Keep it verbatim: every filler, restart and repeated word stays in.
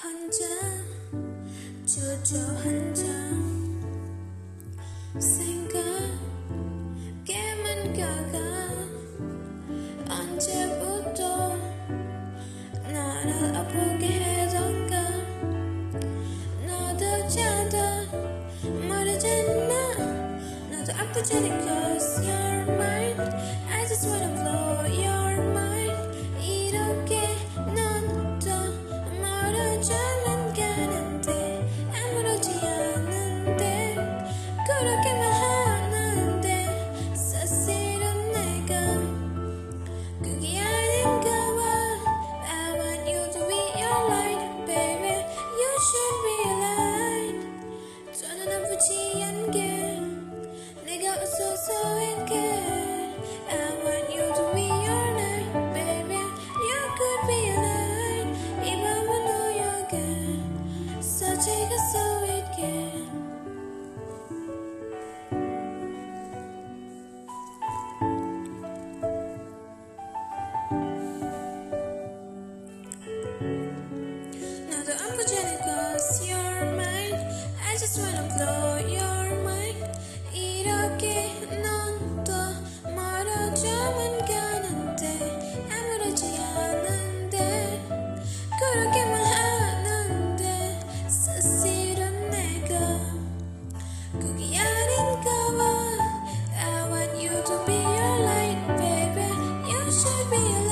혼자 주저앉아 생각에만 가가 언제부터 나를 아프게 해던가 너도 자다 말하잖아 나도 아프잖아 cause you're mine I just wanna blow your mind 이렇게 넌 또 멀어져만 가는데 아무렇지 않은데 그렇게만 하는데 사실은 내가 그게 아닌가 봐 I want you to be your light baby you should be a light 저는 아프지 않게 내가 웃어서 할게 I want you to be your light baby you could be a light 이 밤은 너에게 So take it so it can 나도 아프잖아 cause you're mine I just wanna blow your mind 이렇게 넌 또 멀어져만 가는데 아무렇지 않은데 그렇게만 하는데 사실은 내가 그게 아닌가 봐 I want you to be your light baby you should be